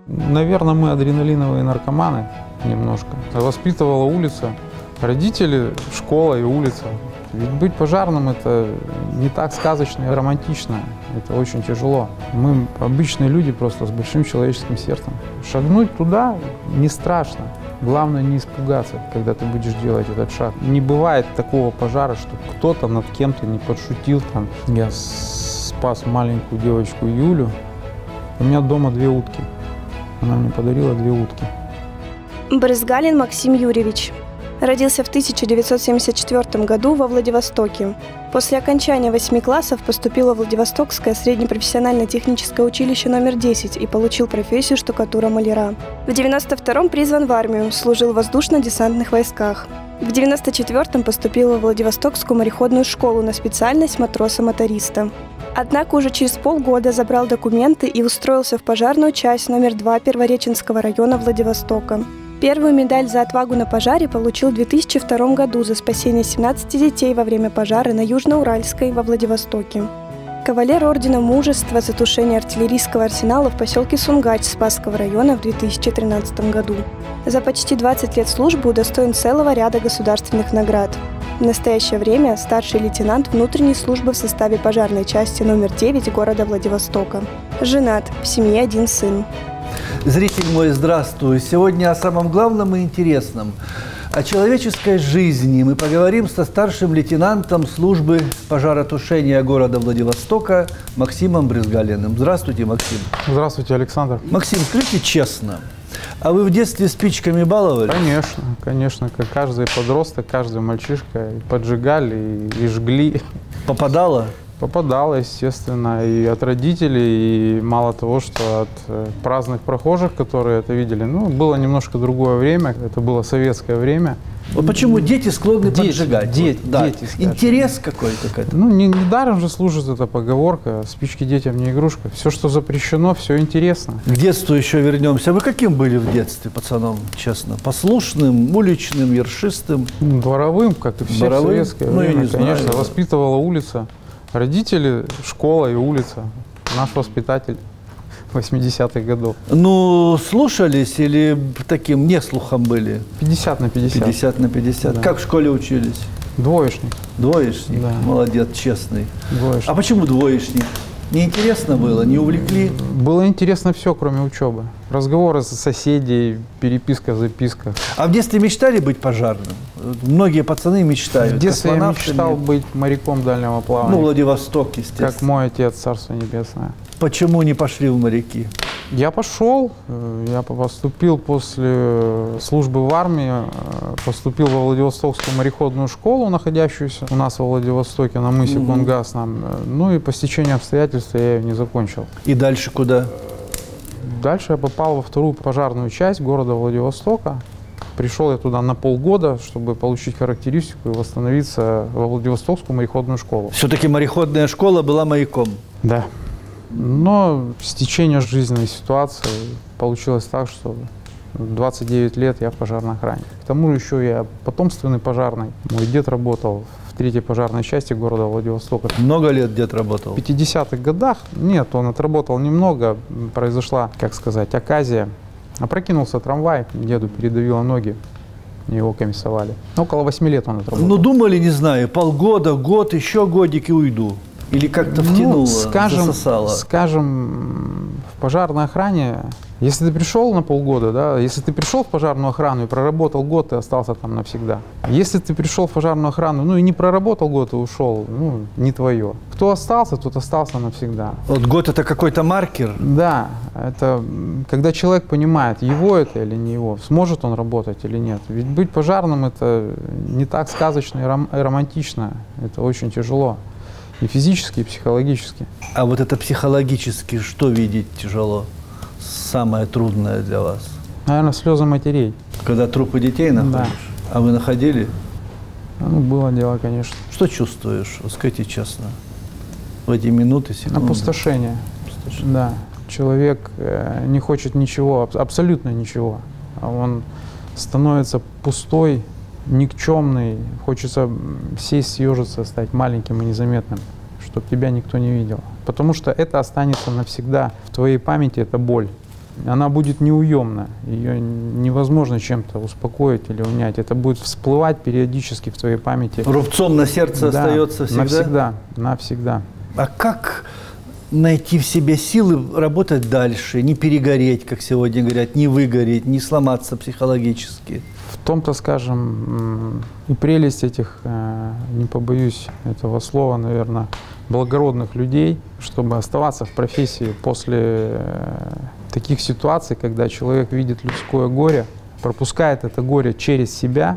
Наверное, мы адреналиновые наркоманы немножко. Воспитывала улица, родители, школа и улица. Ведь быть пожарным – это не так сказочно и романтично. Это очень тяжело. Мы обычные люди просто с большим человеческим сердцем. Шагнуть туда не страшно. Главное не испугаться, когда ты будешь делать этот шаг. Не бывает такого пожара, что кто-то над кем-то не подшутил. Я спас маленькую девочку Юлю. У меня дома 2 утки. Она мне подарила 2 утки. Брызгалин Максим Юрьевич. Родился в 1974 году во Владивостоке. После окончания 8 классов поступил во Владивостокское среднепрофессиональное техническое училище номер 10 и получил профессию штукатура-маляра. В 1992-м призван в армию, служил в воздушно-десантных войсках. В 1994-м поступил во Владивостокскую мореходную школу на специальность матроса-моториста. Однако уже через полгода забрал документы и устроился в пожарную часть номер 2 Первореченского района Владивостока. Первую медаль за отвагу на пожаре получил в 2002 году за спасение 17 детей во время пожара на Южноуральской во Владивостоке. Кавалер Ордена Мужества за тушение артиллерийского арсенала в поселке Сунгач Спасского района в 2013 году. За почти 20 лет службы удостоен целого ряда государственных наград. В настоящее время старший лейтенант внутренней службы в составе пожарной части номер 9 города Владивостока. Женат, в семье 1 сын. Зритель мой, здравствуй! Сегодня о самом главном и интересном. О человеческой жизни мы поговорим со старшим лейтенантом службы пожаротушения города Владивостока Максимом Брызгалиным. Здравствуйте, Максим. Здравствуйте, Александр. Максим, скажите честно, а вы в детстве спичками баловались? Конечно, конечно, как каждый подросток, каждый мальчишка. И поджигали, и жгли. Попадало? Попадало, естественно, и от родителей, и мало того, что от праздных прохожих, которые это видели. Ну, было немножко другое время, это было советское время. Вот почему дети склонны поджигать? Дети, интерес какой-то к этому. Ну, недаром же служит эта поговорка: спички детям не игрушка. Все, что запрещено, все интересно. К детству еще вернемся. Вы каким были в детстве, пацаном, честно? Послушным, уличным, ершистым? Дворовым, как и все в советское время, конечно. Воспитывала улица. Родители, школа и улица. Наш воспитатель 80-х годов. Ну, слушались или таким неслухом были? 50 на 50. 50 на 50. Да. Как в школе учились? Двоечник. Двоечник? Да. Молодец, честный. Двоечник. А почему двоечник? Не интересно было, не увлекли? Было интересно все, кроме учебы. Разговоры с соседей, переписка, записка. А в детстве мечтали быть пожарным? Многие пацаны мечтают. В детстве я мечтал быть моряком дальнего плавания. Ну, Владивосток, естественно. Как мой отец, царство небесное. Почему не пошли в моряки? Я пошел, я поступил после службы в армии, поступил во Владивостокскую мореходную школу, находящуюся у нас во Владивостоке, на мысе Кунгасном. Ну и по стечению обстоятельств я ее не закончил. И дальше куда? Дальше я попал во 2-ю пожарную часть города Владивостока. Пришел я туда на полгода, чтобы получить характеристику и восстановиться во Владивостокскую мореходную школу. Все-таки мореходная школа была маяком? Да. Но с течением жизненной ситуации получилось так, что 29 лет я в пожарной охране. К тому же еще я потомственный пожарный. Мой дед работал в 3-й пожарной части города Владивостока. Много лет дед работал? В 50-х годах. Нет, он отработал немного. Произошла, как сказать, оказия. Опрокинулся трамвай, деду передавило ноги. Его комиссовали. Около 8 лет он отработал. Ну, думали, не знаю, полгода, год, еще годик и уйду. Или как-то втянуло, засосало? Скажем, в пожарной охране, если ты пришел на полгода, да, если ты пришел в пожарную охрану и проработал год, ты остался там навсегда. Если ты пришел в пожарную охрану, ну и не проработал год и ушел, ну, не твое. Кто остался, тот остался навсегда. Вот год — это какой-то маркер? Да, это когда человек понимает, его это или не его, сможет он работать или нет. Ведь быть пожарным — это не так сказочно и романтично, это очень тяжело. И физически, и психологически. А вот это психологически что видеть тяжело? Самое трудное для вас? Наверное, слезы матерей. Когда трупы детей находишь? Да. А вы находили? Ну, было дело, конечно. Что чувствуешь? Скажите честно. В эти минуты, секунды. Опустошение. Да. Человек не хочет ничего, абсолютно ничего. Он становится пустой, никчемный, хочется сесть, съежиться, стать маленьким и незаметным, чтобы тебя никто не видел. Потому что это останется навсегда. В твоей памяти это боль. она будет неуемна, ее невозможно чем-то успокоить или унять. Это будет всплывать периодически в твоей памяти. Рубцом на сердце Да, остается всегда? Навсегда, навсегда. А как найти в себе силы работать дальше, не перегореть, как сегодня говорят, не выгореть, не сломаться психологически? В том-то, скажем, и прелесть этих, не побоюсь этого слова, наверное, благородных людей, чтобы оставаться в профессии после таких ситуаций, когда человек видит людское горе, пропускает это горе через себя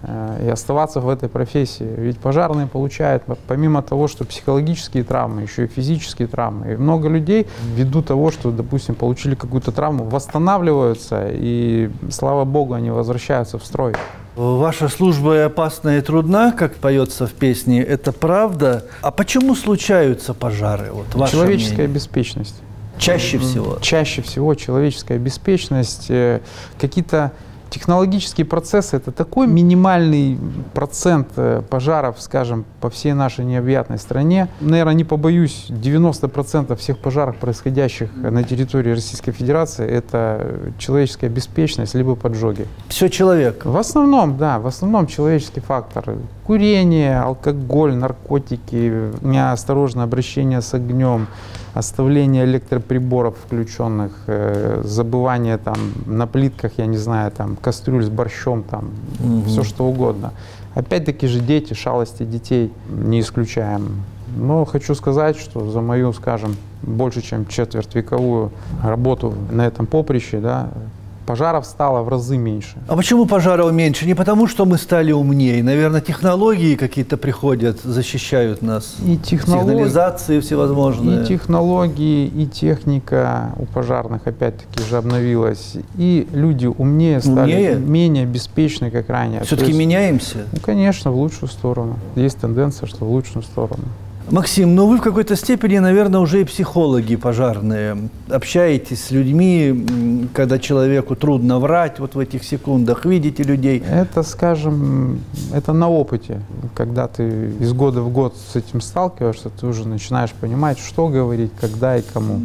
и оставаться в этой профессии. Ведь пожарные получают, помимо того, что психологические травмы, еще и физические травмы. И много людей, ввиду того, что, допустим, получили какую-то травму, восстанавливаются, и, слава богу, они возвращаются в строй. Ваша служба и опасна, и трудна, как поется в песне, это правда. А почему случаются пожары? Вот, ваше Человеческая мнение. беспечность. Чаще всего? Чаще всего человеческая беспечность, какие-то технологические процессы — это такой минимальный процент пожаров, скажем, по всей нашей необъятной стране. Наверное, не побоюсь, 90% всех пожаров, происходящих на территории Российской Федерации, это человеческая беспечность либо поджоги. Все человек. В основном, да, в основном человеческий фактор. Курение, алкоголь, наркотики, неосторожное обращение с огнем, оставление электроприборов включенных, забывание там на плитках, я не знаю, там кастрюль с борщом, там все что угодно. Опять-таки же дети, шалости детей не исключаем. Но хочу сказать, что за мою, скажем, больше чем четвертьвековую работу на этом поприще, да, пожаров стало в разы меньше. А почему пожаров меньше? Не потому, что мы стали умнее. Наверное, технологии какие-то приходят, защищают нас. И сигнализации всевозможные. И технологии, и техника у пожарных опять-таки же обновилась. И люди умнее стали, менее беспечны, как ранее. Все-таки меняемся? Ну, конечно, в лучшую сторону. Есть тенденция, что в лучшую сторону. Максим, ну вы в какой-то степени, наверное, уже и психологи пожарные. Общаетесь с людьми, когда человеку трудно врать, вот в этих секундах, видите людей. Это, скажем, это на опыте. Когда ты из года в год с этим сталкиваешься, ты уже начинаешь понимать, что говорить, когда и кому.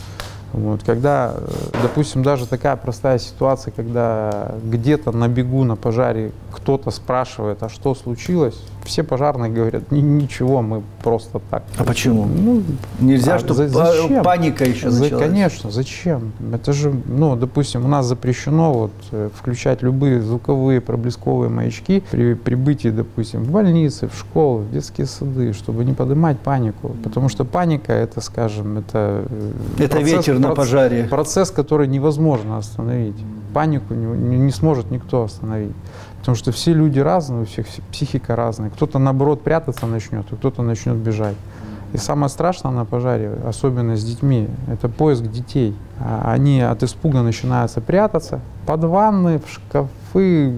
Вот, когда, допустим, даже такая простая ситуация, когда где-то на бегу на пожаре кто-то спрашивает, а что случилось, все пожарные говорят, ничего, мы просто так. А почему? Ну, нельзя, чтобы паника еще началась. Конечно, зачем? Это же, ну, допустим, у нас запрещено вот, включать любые звуковые проблесковые маячки при прибытии, допустим, в больницы, в школы, в детские сады, чтобы не поднимать панику. Потому что паника, это, скажем, это ветер на пожаре. Процесс, который невозможно остановить. Панику не сможет никто остановить. Потому что все люди разные, у всех психика разная. Кто-то, наоборот, прятаться начнет, а кто-то начнет бежать. И самое страшное на пожаре, особенно с детьми, это поиск детей. Они от испуга начинают прятаться под ванны, в шкафы,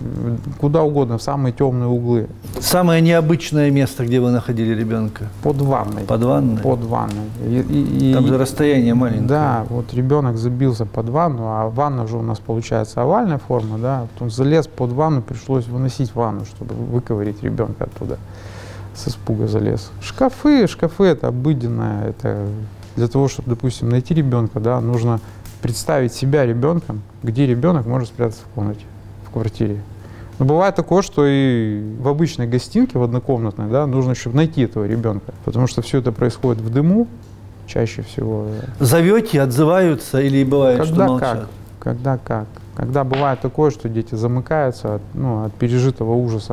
куда угодно, в самые темные углы. Самое необычное место, где вы находили ребенка? Под ванной. Под ванной? Под ванной. Там же расстояние маленькое. Да, вот ребенок забился под ванну, а ванна же у нас получается овальная форма, да. Вот он залез под ванну, пришлось выносить ванну, чтобы выковырить ребенка оттуда. С испуга залез. Шкафы это обыденное, это для того, чтобы, допустим, найти ребенка, да, нужно представить себя ребенком, где ребенок может спрятаться в комнате, в квартире. Но бывает такое, что и в обычной гостинке, в однокомнатной, да, нужно, чтобы найти этого ребенка, потому что все это происходит в дыму чаще всего. Зовете, отзываются или бывает, что молчат? Когда как. Когда бывает такое, что дети замыкаются от пережитого ужаса.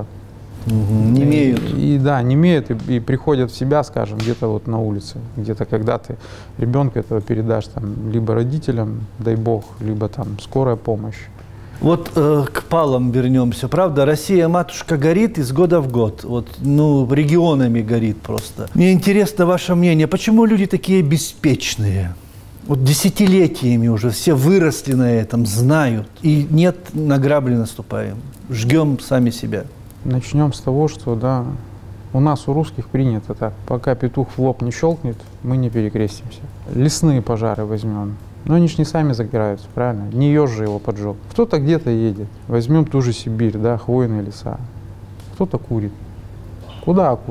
Не имеют. И да, не имеют и приходят в себя, скажем, где-то вот на улице, где-то когда ты ребенка этого передашь там либо родителям, дай бог, либо там скорая помощь. Вот к палам вернемся, правда? Россия, матушка, горит из года в год, вот, ну, регионами горит просто. Мне интересно ваше мнение, почему люди такие беспечные? Вот десятилетиями уже все выросли на этом, знают, и нет, на грабли наступаем, жгем сами себя. Начнем с того, что, да, у нас, у русских, принято так. Пока петух в лоб не щелкнет, мы не перекрестимся. Лесные пожары возьмем. Но они же не сами загораются, правильно? Не еж же его поджег. Кто-то где-то едет. Возьмем ту же Сибирь, да, хвойные леса. Кто-то курит. Куда окурок?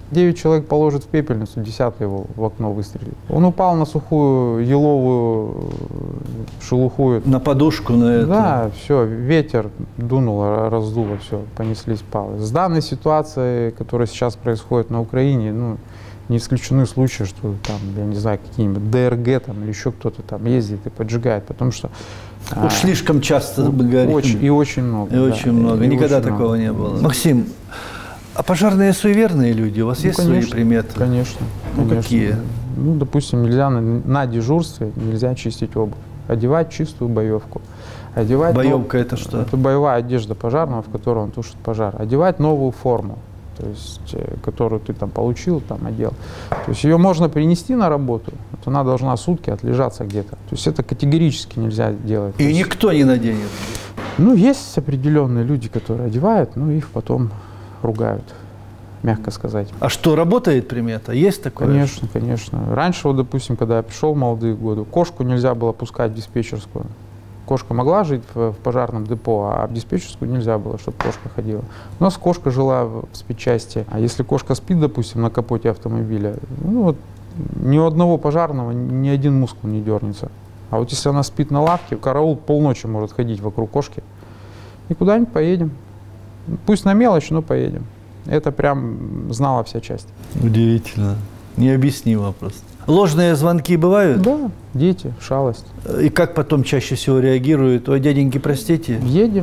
9 человек положит в пепельницу, 10-й его в окно выстрелит. Он упал на сухую еловую шелуху. На подушку, на это. Да, все, ветер дунул, раздуло, все, понеслись палы. С данной ситуацией, которая сейчас происходит на Украине, ну, не исключены случаи, что там, я не знаю, какие-нибудь ДРГ там, или еще кто-то там ездит и поджигает, потому что... Уж слишком часто мы говорим. Очень много. И очень много. Никогда такого не было. Максим, а пожарные суеверные люди? У вас есть свои приметы? Конечно. Ну, какие? Ну, допустим, нельзя на дежурстве нельзя чистить обувь. Одевать чистую боевку. Боевка это что? Это боевая одежда пожарного, в которой он тушит пожар. Одевать новую форму, то есть, которую ты там получил, там одел. То есть ее можно принести на работу, вот она должна сутки отлежаться где-то. То есть это категорически нельзя делать. И никто не наденет? Ну, есть определенные люди, которые одевают, но их потом ругают, мягко сказать. А что, работает примета? Есть такое? Конечно, конечно. Раньше, вот, допустим, когда я пришел в молодые годы, кошку нельзя было пускать в диспетчерскую. Кошка могла жить в пожарном депо, а в диспетчерскую нельзя было, чтобы кошка ходила. У нас кошка жила в спецчасти. А если кошка спит, допустим, на капоте автомобиля, ну вот ни у одного пожарного ни один мускул не дернется. А вот если она спит на лавке, караул полночи может ходить вокруг кошки. И куда-нибудь поедем. Пусть на мелочь, но поедем. Это прям знала вся часть. Удивительно. Необъяснимо просто. Ложные звонки бывают? Да, дети, шалость. И как потом чаще всего реагируют? Ой, дяденьки, простите.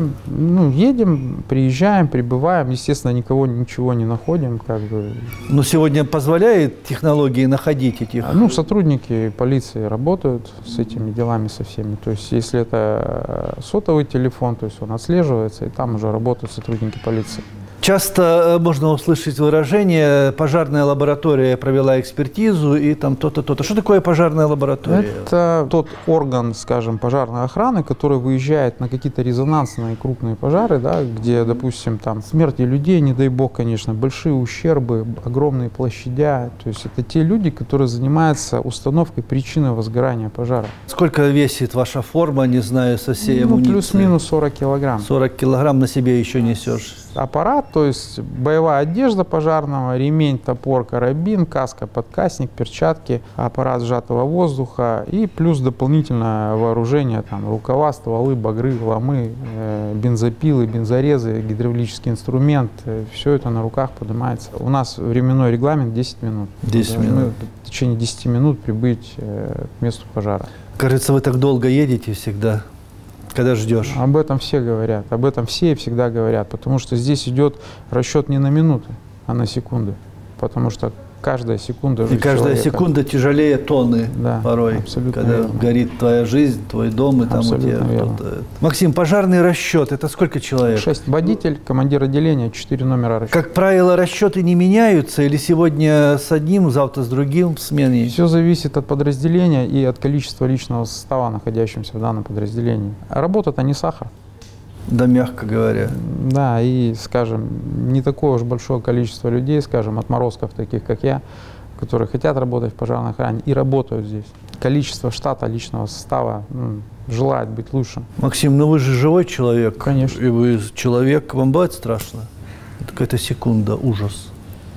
Едем, приезжаем, прибываем. Естественно, никого, ничего не находим. Как бы. Но сегодня позволяет технологии находить этих? Ну, сотрудники полиции работают с этими делами со всеми. То есть, если это сотовый телефон, то есть он отслеживается, и там уже работают сотрудники полиции. Часто можно услышать выражение «пожарная лаборатория провела экспертизу» и там то-то, то-то. Что такое пожарная лаборатория? Это тот орган, скажем, пожарной охраны, который выезжает на какие-то резонансные крупные пожары, да, где, допустим, там смерти людей, не дай бог, конечно, большие ущербы, огромные площадя. То есть это те люди, которые занимаются установкой причины возгорания пожара. Сколько весит ваша форма, не знаю, со всей амуницией? Плюс-минус 40 килограмм. 40 килограмм на себе еще несешь. Аппарат, то есть боевая одежда пожарного, ремень, топор, карабин, каска, подкасник, перчатки, аппарат сжатого воздуха и плюс дополнительное вооружение, там, рукава, стволы, багры, ломы, бензопилы, бензорезы, гидравлический инструмент. Все это на руках поднимается. У нас временной регламент 10 минут. 10 минут. Мы в течение 10 минут прибыть к месту пожара. Кажется, вы так долго едете всегда. Когда ждешь? Об этом все говорят, об этом все и всегда говорят, потому что здесь идет расчет не на минуты, а на секунды, потому что каждая секунда жизнь человека. И каждая секунда тяжелее тонны, да, порой, когда верно. Горит твоя жизнь, твой дом, и там абсолютно у тебя кто-то. Максим, пожарный расчет, это сколько человек? 6. Водитель, командир отделения, 4 номера расчета. Как правило, расчеты не меняются, или сегодня с одним, завтра с другим в смене? Все зависит от подразделения и от количества личного состава, находящегося в данном подразделении. А работа-то не сахар. Да, мягко говоря. Да, и, скажем, не такое уж большое количество людей, скажем, отморозков таких, как я, которые хотят работать в пожарной охране и работают здесь. Количество штата личного состава желает быть лучше. Максим, ну вы же живой человек. Конечно. И вы человек, вам бывает страшно? Это какая-то секунда, ужас.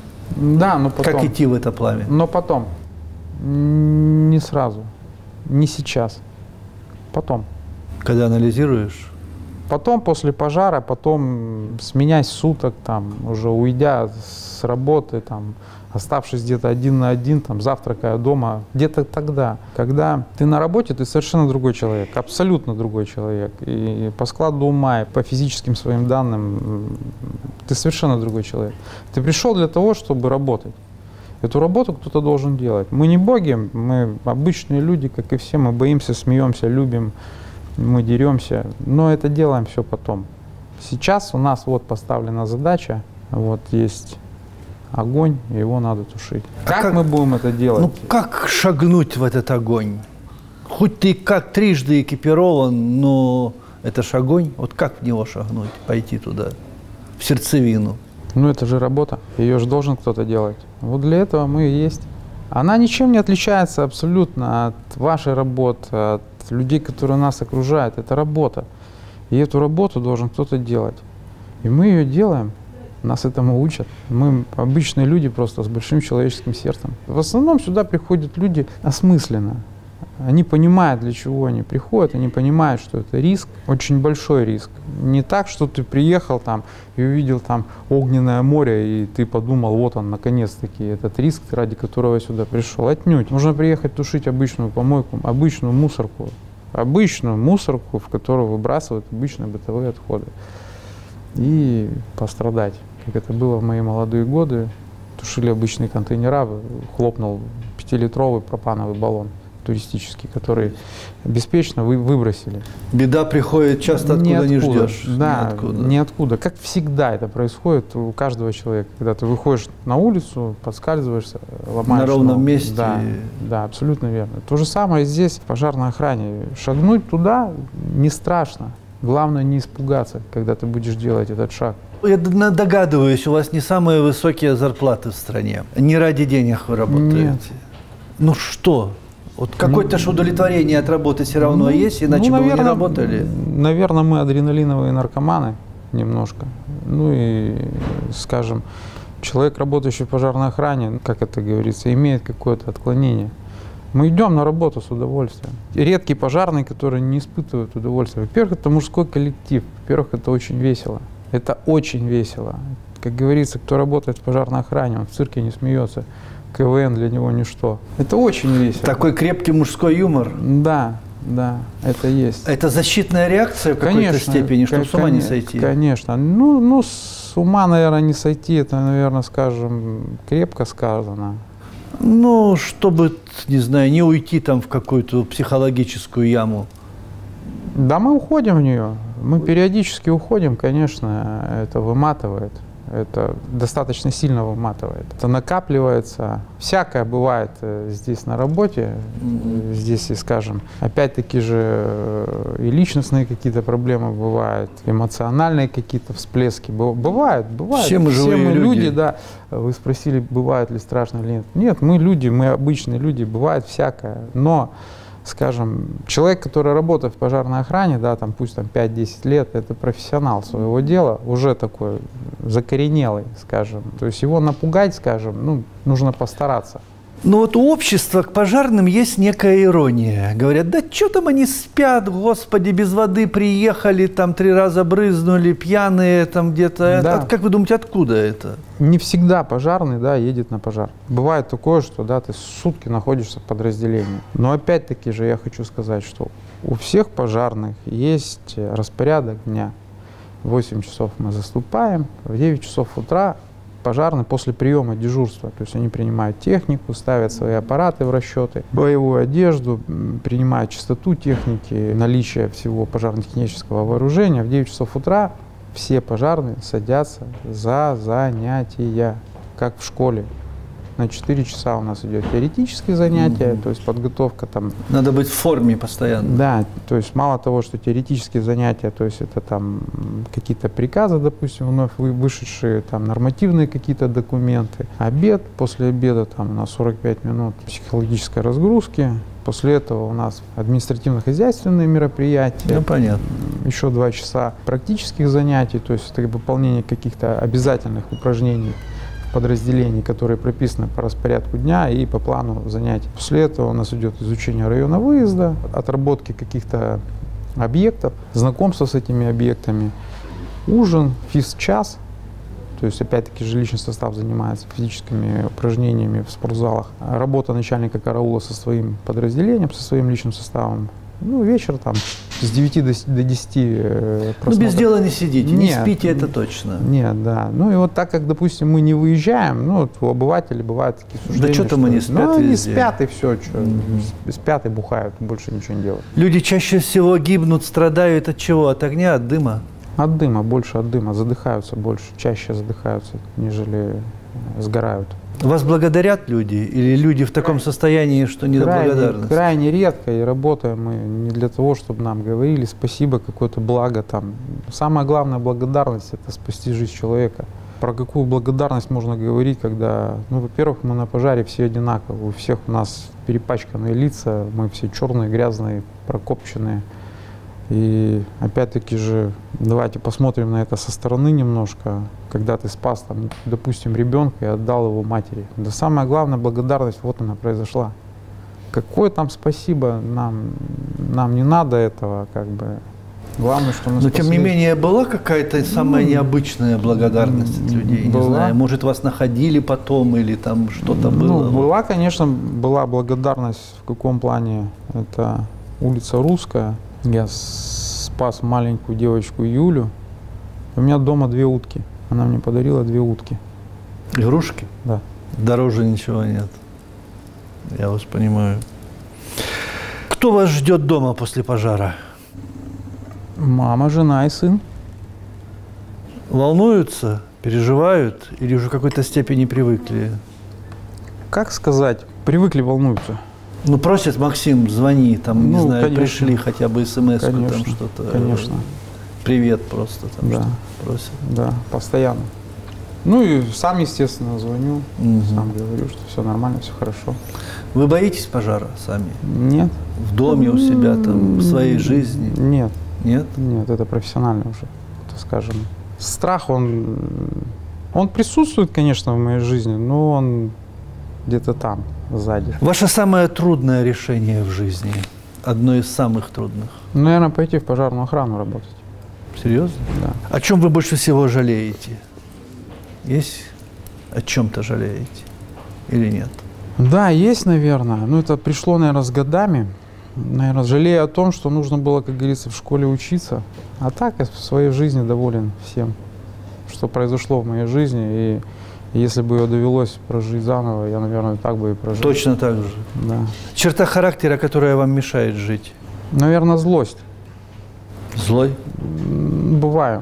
Да, но потом. Как идти в это пламя? Но потом. Не сразу. Не сейчас. Потом. Когда анализируешь? Потом, после пожара, потом сменясь суток, там, уже уйдя с работы, там, оставшись где-то один на один, там, завтракая дома, где-то тогда, когда ты на работе, ты совершенно другой человек, абсолютно другой человек. И по складу ума, и по физическим своим данным, ты совершенно другой человек. Ты пришел для того, чтобы работать. Эту работу кто-то должен делать. Мы не боги, мы обычные люди, как и все, мы боимся, смеемся, любим. Мы деремся, но это делаем все потом. Сейчас у нас вот поставлена задача, вот есть огонь, его надо тушить. Как мы будем это делать? Ну как шагнуть в этот огонь? Хоть ты как трижды экипирован, но это ж огонь. Вот как в него шагнуть, пойти туда, в сердцевину? Ну это же работа, ее же должен кто-то делать. Вот для этого мы и есть. Она ничем не отличается абсолютно от вашей работы, от людей, которые нас окружают. Это работа. И эту работу должен кто-то делать. И мы ее делаем. Нас этому учат. Мы обычные люди просто с большим человеческим сердцем. В основном сюда приходят люди осмысленно. Они понимают, для чего они приходят, они понимают, что это риск, очень большой риск. Не так, что ты приехал там и увидел там огненное море, и ты подумал, вот он, наконец-таки, этот риск, ради которого я сюда пришел. Отнюдь. Нужно приехать тушить обычную помойку, обычную мусорку, в которую выбрасывают обычные бытовые отходы. И пострадать, как это было в мои молодые годы. Тушили обычные контейнера, хлопнул 5-литровый пропановый баллон туристический, который беспечно выбросили. Беда приходит часто, откуда не ждешь. Да, ниоткуда. Как всегда это происходит у каждого человека. Когда ты выходишь на улицу, подскальзываешься, ломаешь на ровном ногу. месте. Да, да, абсолютно верно. То же самое здесь, в пожарной охране. Шагнуть туда не страшно. Главное не испугаться, когда ты будешь делать этот шаг. Я догадываюсь, у вас не самые высокие зарплаты в стране. Не ради денег вы работаете. Нет. Ну что? Вот какое-то же удовлетворение от работы все равно есть, иначе бы вы не работали. Наверное, мы адреналиновые наркоманы немножко. Ну и, скажем, человек, работающий в пожарной охране, как это говорится, имеет какое-то отклонение. Мы идем на работу с удовольствием. Редкий пожарный, который не испытывает удовольствия. Во-первых, это мужской коллектив. Во-первых, это очень весело. Это очень весело. Как говорится, кто работает в пожарной охране, он в цирке не смеется. КВН для него ничто. Это очень весело. Такой крепкий мужской юмор. Да, да, это есть. Это защитная реакция в какой-то степени, чтобы с ума не сойти? Конечно. Ну, с ума, наверное, не сойти, это, наверное, скажем, крепко сказано. Ну, чтобы, не знаю, не уйти там в какую-то психологическую яму. Да, мы уходим в нее. Мы периодически уходим, конечно, это выматывает. Это достаточно сильно выматывает. Это накапливается. Всякое бывает здесь на работе. Здесь, и скажем, опять-таки же и личностные какие-то проблемы бывают, эмоциональные какие-то всплески. Бывают. Все мы живые люди. Да. Вы спросили, бывает ли страшно или нет. Нет, мы люди, мы обычные люди, бывает всякое. Но, скажем, человек, который работает в пожарной охране, да, там, пусть там 5-10 лет, это профессионал своего дела, уже такой закоренелый, скажем. То есть его напугать, скажем, ну, нужно постараться. Ну вот у общества к пожарным есть некая ирония. Говорят, да что там они спят, господи, без воды приехали, там 3 раза брызнули, пьяные там где-то. Да. Как вы думаете, откуда это? Не всегда пожарный, да, едет на пожар. Бывает такое, что, да, ты сутки находишься в подразделении. Но опять-таки же я хочу сказать, что у всех пожарных есть распорядок дня. В 8 часов мы заступаем, в 9 часов утра пожарные после приема дежурства. То есть они принимают технику, ставят свои аппараты в расчеты, боевую одежду, принимают чистоту техники, наличие всего пожарно-технического вооружения. В 9 часов утра все пожарные садятся за занятия, как в школе. На 4 часа у нас идет теоретические занятия, то есть подготовка там. Надо быть в форме постоянно. Да, то есть мало того, что теоретические занятия, то есть это там какие-то приказы, допустим, вновь вышедшие, там нормативные какие-то документы. Обед, после обеда там на 45 минут психологической разгрузки. После этого у нас административно-хозяйственные мероприятия. Ну, понятно. Еще 2 часа практических занятий, то есть это выполнение каких-то обязательных упражнений подразделений, которые прописаны по распорядку дня и по плану занятий. После этого у нас идет изучение района выезда, отработки каких-то объектов, знакомство с этими объектами, ужин, физчас. То есть, опять-таки, же личный состав занимается физическими упражнениями в спортзалах. Работа начальника караула со своим подразделением, со своим личным составом. Ну, вечер там с 9 до 10 просмотров. Ну, без дела не сидите, Нет, не спите, это точно. Нет, да. Ну, и вот так как, допустим, мы не выезжаем, ну, вот у обывателей бывают такие суждения. Да что там они спят ну, они везде. спят и все, спят и бухают, больше ничего не делают. Люди чаще всего гибнут, страдают от чего? От огня, от дыма? От дыма, больше от дыма, задыхаются больше, чаще задыхаются, нежели сгорают. Вас благодарят люди? Или люди в таком состоянии, что не до благодарности? Крайне редко, и работаем мы не для того, чтобы нам говорили спасибо, какое-то благо там. Самая главная благодарность – это спасти жизнь человека. Про какую благодарность можно говорить, когда, ну, во-первых, мы на пожаре все одинаковые, у всех у нас перепачканные лица, мы все черные, грязные, прокопченные. И опять-таки же, давайте посмотрим на это со стороны немножко. Когда ты спас, там, допустим, ребенка и отдал его матери. Да самая главная благодарность, вот она произошла. Какое там спасибо, нам не надо этого, как бы. Главное, что мы Но спасли. тем не менее, была какая-то самая необычная благодарность от людей? Была. Не знаю, может, вас находили потом или там что-то было? Ну, была, конечно, была благодарность. В каком плане? Это улица Русская. Я спас маленькую девочку Юлю. У меня дома 2 утки. Она мне подарила 2 утки. Игрушки? Да. Дороже ничего нет. Я вас понимаю. Кто вас ждет дома после пожара? Мама, жена и сын. Волнуются, переживают или уже в какой-то степени привыкли? Как сказать? Привыкли, волнуются. Ну, просят: Максим, звони, там, не Ну, знаю, конечно. пришли хотя бы смс-ку, там Конечно, что-то. конечно. Привет просто, там Да. что-то просят. Да, постоянно. Ну и сам, естественно, звоню. Мгм. Сам говорю, что все нормально, все хорошо. Вы боитесь пожара сами? Нет. В доме у себя, там, в своей жизни? Нет. Нет? Нет, это профессионально уже, так скажем. Страх, он присутствует, конечно, в моей жизни, но он где-то там, сзади. Ваше самое трудное решение в жизни? Одно из самых трудных? Наверное, пойти в пожарную охрану работать. Серьезно? Да. О чем вы больше всего жалеете? Есть о чем-то жалеете или нет? Да, есть, наверное. Но это пришло, наверное, с годами. Наверное, жалею о том, что нужно было, как говорится, в школе учиться. А так я в своей жизни доволен всем, что произошло в моей жизни. И если бы ее довелось прожить заново, я, наверное, так бы и прожил. Точно так же. Да. Черта характера, которая вам мешает жить? Наверное, злость. Злой, Бываю.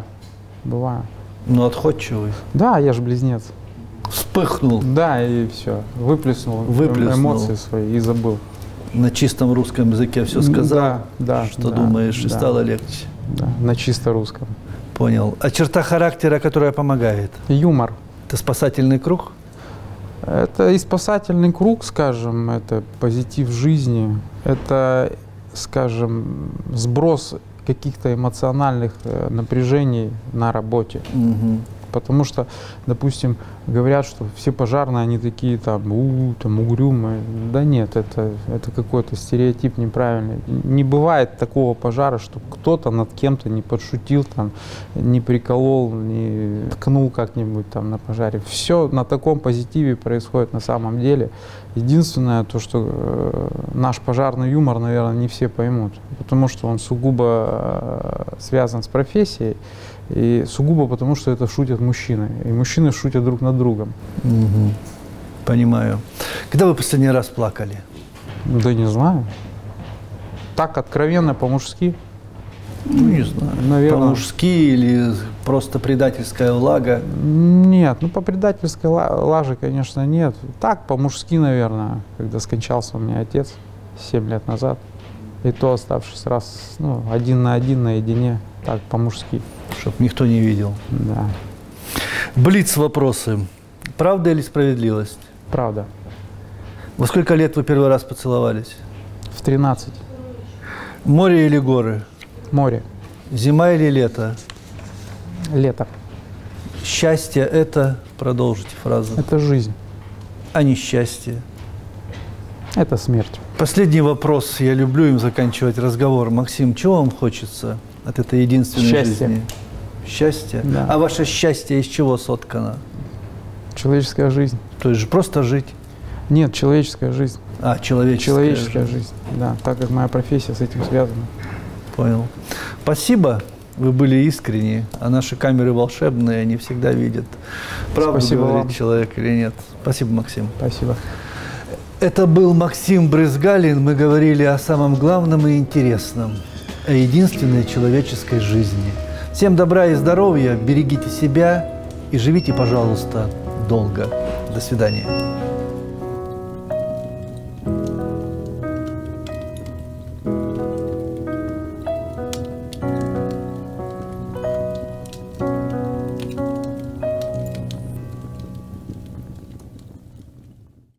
но отходчивый. Да, я же близнец. Вспыхнул Да, и все. Выплеснул эмоции свои и забыл. на чистом русском языке, все сказал, да, что да, думаешь, и да. стало легче. Да, на чисто русском. Понял. А черта характера, которая помогает? Юмор. Это спасательный круг? Это и спасательный круг, скажем, это позитив жизни, это, скажем, сброс каких-то эмоциональных напряжений на работе. Угу. Потому что, допустим, говорят, что все пожарные, они такие там угрюмые. Да нет, это какой-то стереотип неправильный. Не бывает такого пожара, чтобы кто-то над кем-то не подшутил, там, не приколол, не ткнул как-нибудь там на пожаре. Все на таком позитиве происходит на самом деле. Единственное, то, что наш пожарный юмор, наверное, не все поймут, потому что он сугубо связан с профессией. И сугубо потому, что это шутят мужчины. И мужчины шутят друг над другом. Угу. Понимаю. Когда вы последний раз плакали? Да не знаю. Так откровенно, по-мужски. Ну, не знаю. Наверное. По-мужски или просто предательская влага? Нет, ну по предательской лаже, конечно, нет. Так, по-мужски, наверное, когда скончался у меня отец 7 лет назад. И то оставшись раз, один на один, наедине, так, по-мужски. Чтоб никто не видел. Да. Блиц-вопросы. Правда или справедливость? Правда. Во сколько лет вы первый раз поцеловались? В 13. Море или горы? Море. Зима или лето? Лето. Счастье – это… Продолжите фразу. Это жизнь. А несчастье? Это смерть. Последний вопрос. Я люблю им заканчивать разговор. Максим, чего вам хочется от этой единственной Счастья. жизни? Счастье? Да. А ваше счастье из чего соткано? Человеческая жизнь. То есть просто жить? Нет, человеческая жизнь. А, человеческая жизнь. Да, так как моя профессия с этим связана. Понял. Спасибо. Вы были искренни, а наши камеры волшебные, они всегда видят, правду Спасибо говорит вам. человек или нет. Спасибо, Максим. Спасибо. Это был Максим Брызгалин. Мы говорили о самом главном и интересном, о единственной человеческой жизни. Всем добра и здоровья, берегите себя и живите, пожалуйста, долго. До свидания.